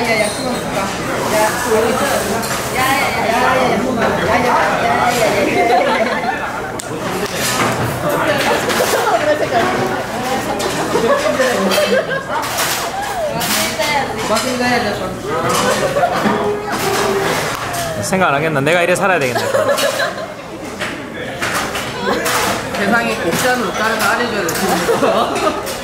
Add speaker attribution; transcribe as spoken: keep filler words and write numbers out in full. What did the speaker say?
Speaker 1: 야야야 그거 줄까? 야 여기 있어. 야야야야야야 야야야야야야. 맞습니다 해야죠.
Speaker 2: 생각 안 하겠나? 내가 이래 살아야 되겠네.
Speaker 1: 세상에 곡선으로 다른 거 안 해줘야 돼.